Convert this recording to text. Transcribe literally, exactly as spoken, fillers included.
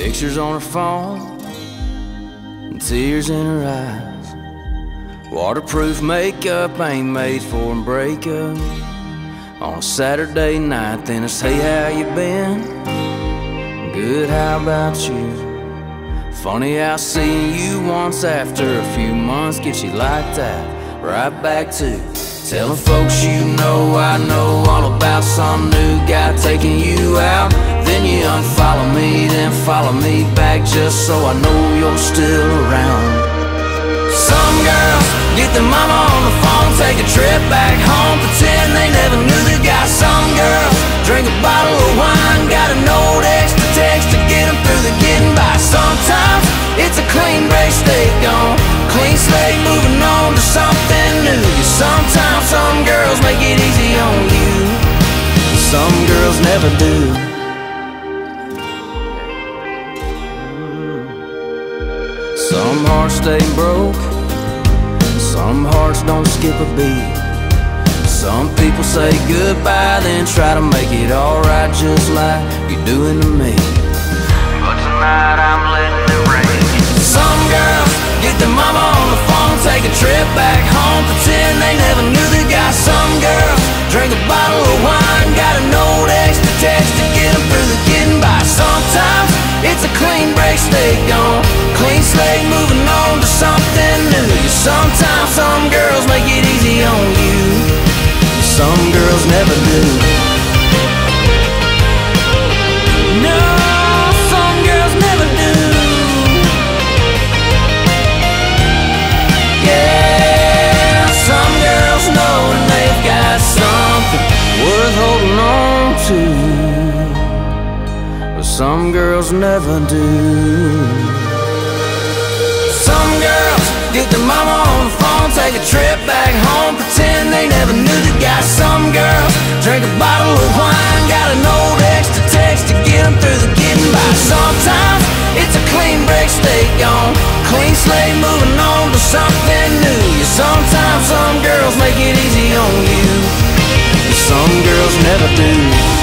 Pictures on her phone and tears in her eyes. Waterproof makeup ain't made for a breakup. On a Saturday night, then it's hey, how you been? Good, how about you? Funny how seeing you once after a few months gets you like that. Right back to telling folks you know I know all about some new guy taking you out. Then you unfollow me, then follow me back just so I know you're still around. Some girls get their mama on the phone, take a trip back home, pretend they never knew the guy. Some girls drink a bottle of wine, got a note extra text to get them through the getting by. Sometimes it's a clean break, stay gone, clean slate, moving on to something new. Sometimes some girls make it easy on you, some girls never do. Some hearts stay broke, some hearts don't skip a beat. Some people say goodbye, then try to make it alright just like you're doing to me. But tonight I'm letting it rain. Some girls get their mama on the phone, take a trip back home, pretend they never knew the guy. Some girls drink a bottle of wine, got a note extra text to get them through the getting by. Sometimes it's a clean break, stay gone, clean slate, moving on to something new. Sometimes some girls make it easy on you, some girls never do. No, some girls never do. Yeah, some girls know when they've got something worth holding on to, but some girls never do. Some girls get their mama on the phone, take a trip back home, pretend they never knew the guy. Some girls drink a bottle of wine, got a note extra text to get them through the getting by. Sometimes it's a clean break, stay gone, clean slate, moving on to something new. Sometimes some girls make it easy on you, some girls never do.